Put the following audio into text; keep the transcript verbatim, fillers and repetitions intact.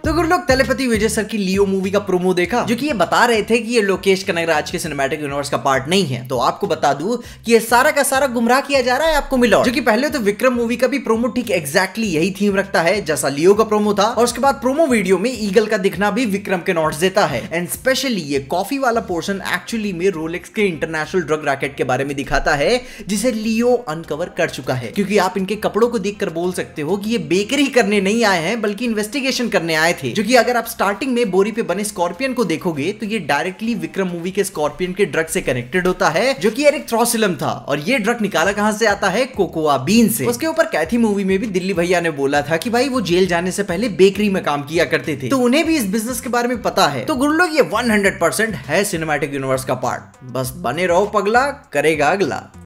तो गुरु लोग तेलेपति विजय सर की लियो मूवी का प्रोमो देखा, जो कि ये बता रहे थे कि ये लोकेश कनगराज के सिनेमैटिक यूनिवर्स का पार्ट नहीं है। तो आपको बता दूं कि ये सारा का सारा गुमराह किया जा रहा है आपको मिला, जो कि पहले तो विक्रम मूवी का भी प्रोमो ठीक एग्जैक्टली यही थीम रखता है जैसा लियो का प्रोमो था, और उसके बाद प्रोमो वीडियो में ईगल का दिखना भी विक्रम के नोट्स देता है। एंड स्पेशली ये कॉफी वाला पोर्शन एक्चुअली में रोलेक्स के इंटरनेशनल ड्रग रैकेट के बारे में दिखाता है, जिसे लियो अनकवर कर चुका है। क्योंकि आप इनके कपड़ों को देखकर बोल सकते हो कि ये बेकरी करने नहीं आए हैं बल्कि इन्वेस्टिगेशन करने आए थे। जो कि अगर आप स्टार्टिंग में बोरी पे बने स्कॉर्पियन को देखोगे तो ये डायरेक्टली विक्रम मूवी के स्कॉर्पियन के ड्रग से कनेक्टेड होता है, जो कि एरिक थ्रोसिलम था। और ये ड्रग निकाला कहां से आता है? कोकोआ बीन से। उसके ऊपर कैथी मूवी में भी दिल्ली भैया ने बोला था कि भाई वो जेल जाने से पहले बेकरी में काम किया करते थे, तो उन्हें भी इस बिजनेस के बारे में पता है। तो गुरु लोग ये हंड्रेड परसेंट है सिनेमैटिक यूनिवर्स का पार्ट। बस बने रहो पगला, करेगा अगला।